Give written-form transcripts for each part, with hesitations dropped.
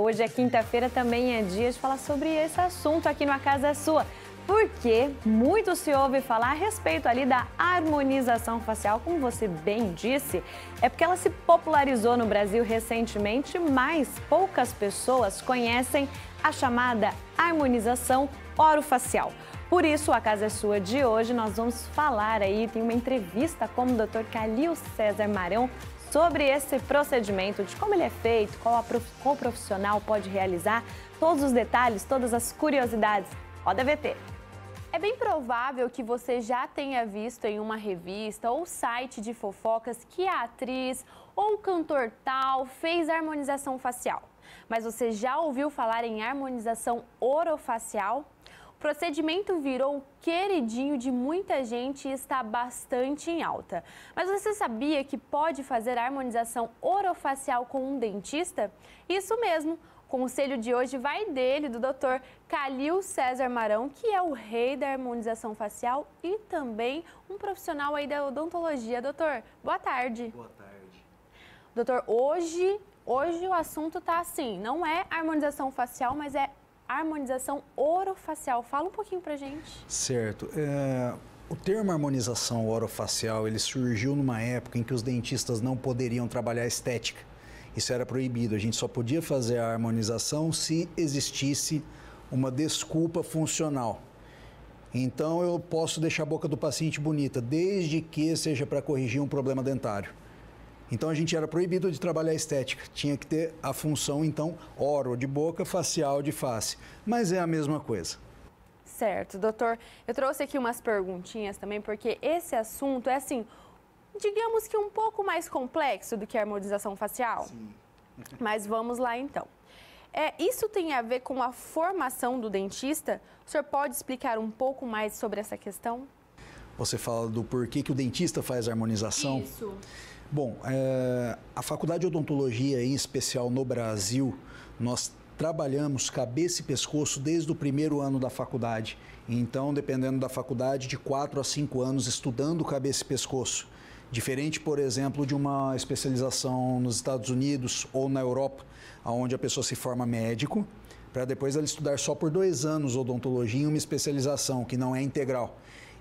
hoje é quinta-feira, também é dia de falar sobre esse assunto aqui no A Casa é Sua. Porque muito se ouve falar a respeito ali da harmonização facial, como você bem disse, é porque ela se popularizou no Brasil recentemente, mas poucas pessoas conhecem a chamada harmonização orofacial. Por isso, a Casa é Sua de hoje, nós vamos falar aí, tem uma entrevista com o Dr. Calil César Marão sobre esse procedimento, de como ele é feito, qual profissional pode realizar, todos os detalhes, todas as curiosidades. Roda VT. É bem provável que você já tenha visto em uma revista ou site de fofocas que a atriz ou o cantor tal fez harmonização facial. Mas você já ouviu falar em harmonização orofacial? O procedimento virou queridinho de muita gente e está bastante em alta. Mas você sabia que pode fazer harmonização orofacial com um dentista? Isso mesmo! O conselho de hoje vai dele, do Dr. Calil César Marão, que é o rei da harmonização facial e também um profissional aí da odontologia. Doutor, boa tarde. Boa tarde. Doutor, hoje o assunto tá assim, não é harmonização facial, mas é harmonização orofacial. Fala um pouquinho pra gente. Certo. O termo harmonização orofacial, ele surgiu numa época em que os dentistas não poderiam trabalhar estética. Isso era proibido, a gente só podia fazer a harmonização se existisse uma desculpa funcional. Então eu posso deixar a boca do paciente bonita, desde que seja para corrigir um problema dentário. Então a gente era proibido de trabalhar estética, tinha que ter a função então oro de boca, facial de face, mas é a mesma coisa. Certo, doutor, eu trouxe aqui umas perguntinhas também, porque esse assunto é assim, digamos que um pouco mais complexo do que a harmonização facial. Sim. Mas vamos lá então. Isso tem a ver com a formação do dentista? O senhor pode explicar um pouco mais sobre essa questão? Você fala do porquê que o dentista faz a harmonização? Isso. Bom, a Faculdade de Odontologia, em especial no Brasil, nós trabalhamos cabeça e pescoço desde o primeiro ano da faculdade. Então, dependendo da faculdade, de 4 a 5 anos estudando cabeça e pescoço. Diferente, por exemplo, de uma especialização nos Estados Unidos ou na Europa, onde a pessoa se forma médico, para depois ela estudar só por 2 anos odontologia em uma especialização, que não é integral.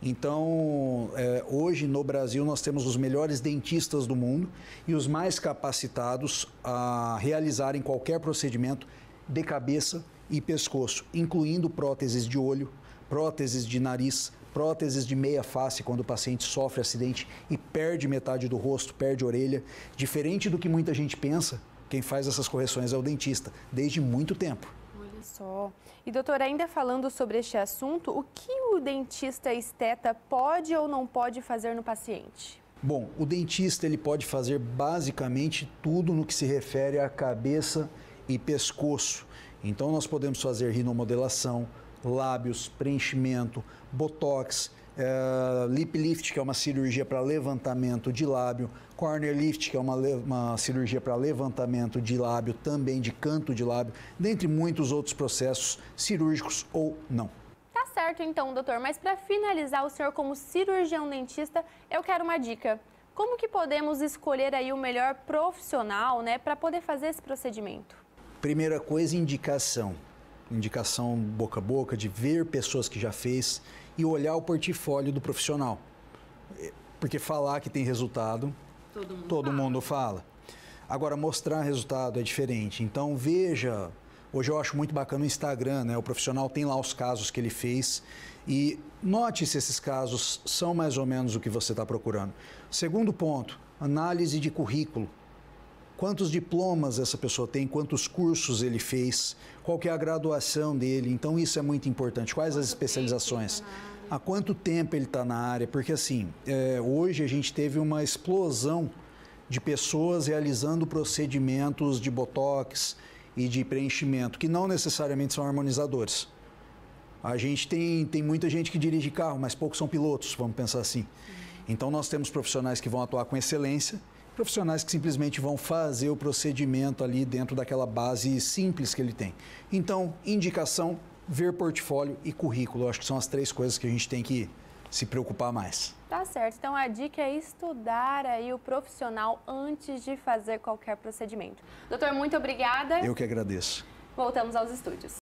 Então, hoje no Brasil nós temos os melhores dentistas do mundo e os mais capacitados a realizarem qualquer procedimento de cabeça e pescoço, incluindo próteses de olho, próteses de nariz, próteses de meia face, quando o paciente sofre acidente e perde metade do rosto, perde a orelha. Diferente do que muita gente pensa, quem faz essas correções é o dentista, desde muito tempo. Olha só. E doutor, ainda falando sobre este assunto, o que o dentista esteta pode ou não pode fazer no paciente? Bom, o dentista ele pode fazer basicamente tudo no que se refere à cabeça e pescoço. Então nós podemos fazer rinomodelação, lábios, preenchimento, botox, lip lift, que é uma cirurgia para levantamento de lábio, corner lift, que é uma cirurgia para levantamento de lábio, também de canto de lábio, dentre muitos outros processos cirúrgicos ou não. Tá certo então, doutor, mas para finalizar, o senhor como cirurgião dentista, eu quero uma dica. Como que podemos escolher aí o melhor profissional, né, para poder fazer esse procedimento? Primeira coisa, indicação. Indicação boca a boca, de ver pessoas que já fez e olhar o portfólio do profissional. Porque falar que tem resultado, todo mundo fala. Agora, mostrar resultado é diferente. Então, veja, hoje eu acho muito bacana o Instagram, né? O profissional tem lá os casos que ele fez e note se esses casos são mais ou menos o que você está procurando. Segundo ponto, análise de currículo. Quantos diplomas essa pessoa tem, quantos cursos ele fez, qual que é a graduação dele. Então, isso é muito importante. Quais as especializações? Há quanto tempo ele está na área? Porque, assim, hoje a gente teve uma explosão de pessoas realizando procedimentos de botox e de preenchimento, que não necessariamente são harmonizadores. A gente tem muita gente que dirige carro, mas poucos são pilotos, vamos pensar assim. Então, nós temos profissionais que vão atuar com excelência, profissionais que simplesmente vão fazer o procedimento ali dentro daquela base simples que ele tem. Então, indicação, ver portfólio e currículo. Eu acho que são as 3 coisas que a gente tem que se preocupar mais. Tá certo. Então, a dica é estudar aí o profissional antes de fazer qualquer procedimento. Doutor, muito obrigada. Eu que agradeço. voltamos aos estúdios.